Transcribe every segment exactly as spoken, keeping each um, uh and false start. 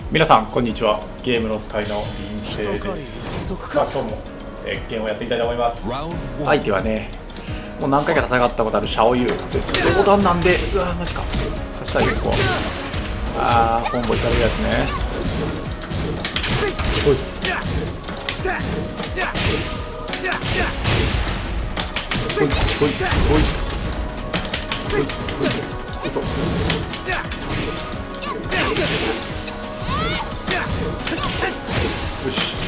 皆さんこんにちは。ゲームの使いの林平です。さあ今日も鉄拳をやっていきたいと思います。相手はね、もう何回か戦ったことあるシャオユーで冗談なんで、うわマジか勝ちたい結構。あーコンボいかれるやつね。ほいほいほいほいほいほい嘘よし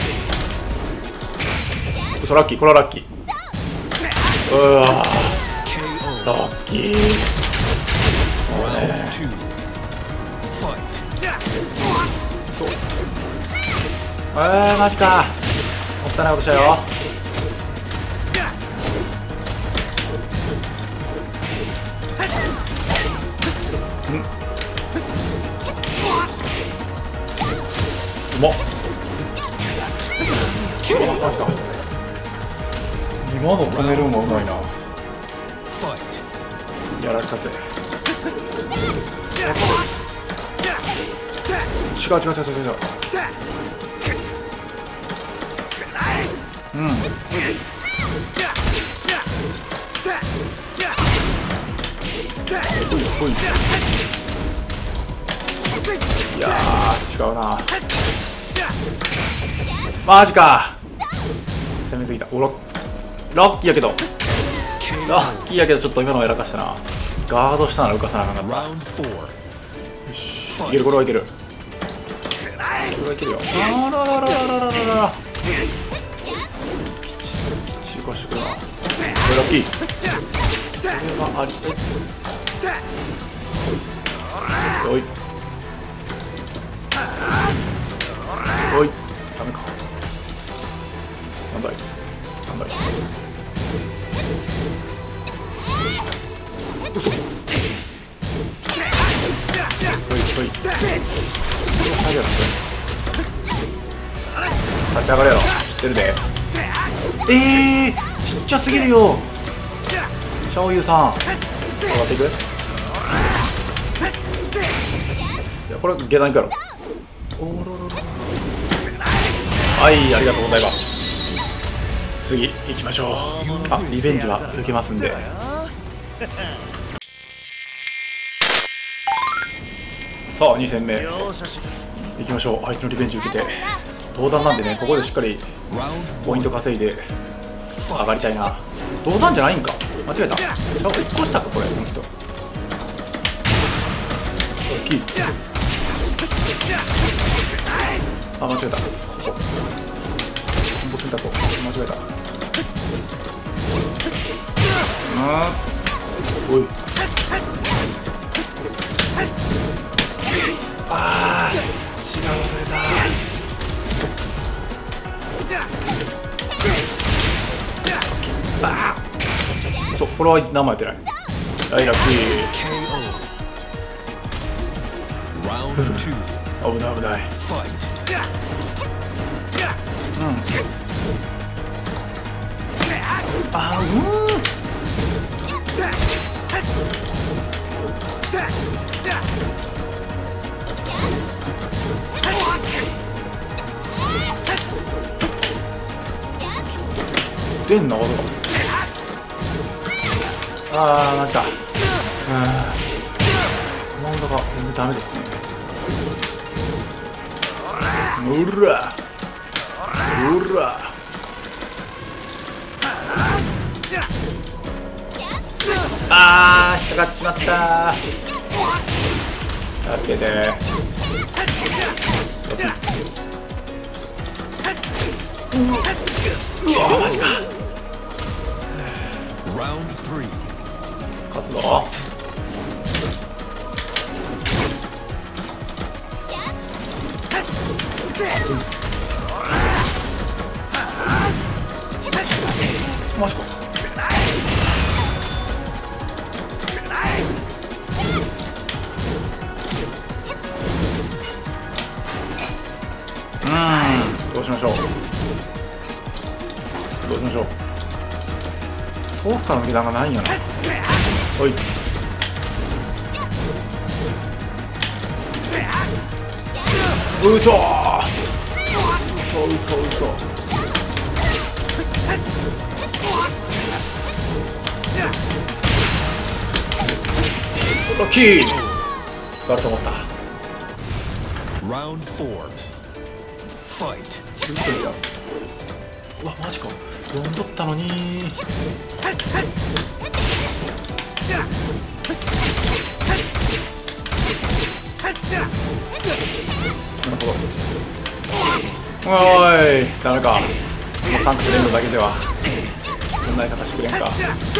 嘘ラッキー、これはラッキー。うわラッキー。もうねそうえーマジかもったいないことしたよ。んうまっマジか。今の止めるのもうまいな。やらかせ。違う違う違う違う違う。うんほいほい。いやー違うなマジか。攻めすぎた。おらラッキーやけどラッキーやけどちょっと今のはやらかしたな。ガードしたなら浮かさなあかんかった。よしいける、これはいける、これはいけるよ。あららららららららきっちりきっちり浮かしてくるな。これラッキー。それはありおいおいダメか。なんだあいつなんだあいつ嘘ほいほい何やつ立ち上がれよ知ってるで。えーちっちゃすぎるよシャオユーさん。上がっていく。いやこれ下段いくやろ。おろろろはいありがとうございます。次行きましょう。あリベンジは受けますんで。さあに戦目行きましょう。相手のリベンジ受けて同段なんでね、ここでしっかりポイント稼いで上がりたいな。同段じゃないんか、間違えた。違ういっこしたかこれ。この人大きい。あ間違えた。ここコンボ選択を間違えた。あーおいあー違う忘れた。あーそうこれは何もやってない。はいラッキー。危ない危ない。うんあーうーん出んな技が。あーマジか。あーコマンドが全然ダメですね。うらうらあー引っかかっちまった。助けて。うわマジか。勝つぞ。マジか。うんどうしましょうどうしましょう。遠くからの下段がないんやな。おいうそーうそうそうそ。ラッキー。引っ張ると思った。うわマジか、読んどったのに。なるほど。おーいダメか、もうさん角連動だけではそんなやり方してくれんか。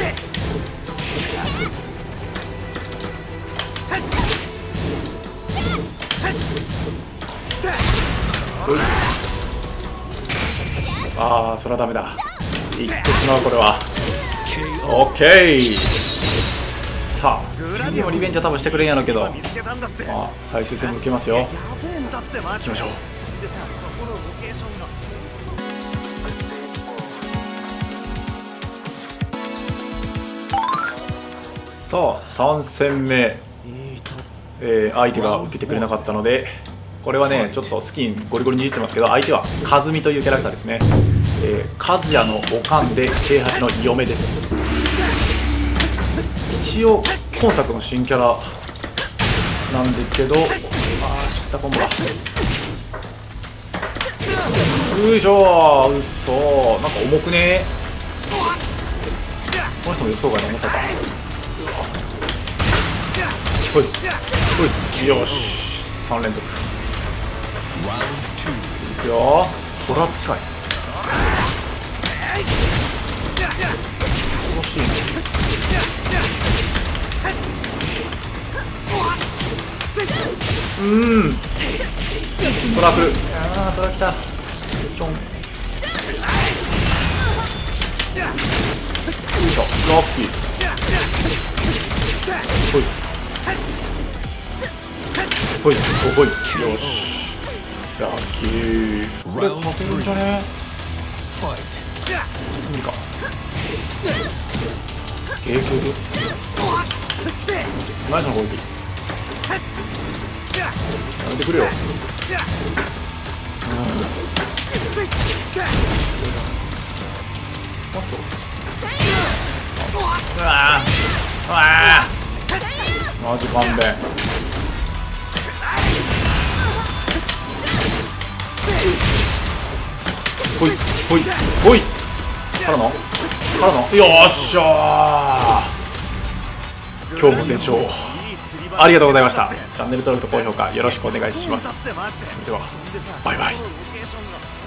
ああそれはダメだ、いってしまうこれは。オッケー。さあ次もリベンジは多分してくれんやろうけど、まあ、最終戦も受けますよ。行きましょう。さあさん戦目、えー、相手が受けてくれなかったので、これはねちょっとスキンゴリゴリにいじってますけど、相手は和美というキャラクターですね。えー、和也のおかんで平八の嫁です。一応今作の新キャラなんですけど、あーしくったコンボだ。よいしょー、うそー、なんか重くねー。この人も予想外の重さか。ほいほい、よしさん連続。いくよー、トラ使い恐ろしいね。うーんトラフ、あートラきた、ちょん、よいしょ、ラッキー、ほいほいおほい、よしラッキー。これ勝てるんじゃね。無理か、警空で何その攻撃、やめてくれよ。うわーうわーマジ勘弁。ほいほいほいからのからの、よっしゃー、今日も全勝ありがとうございました。チャンネル登録と高評価よろしくお願いします。それではバイバイ。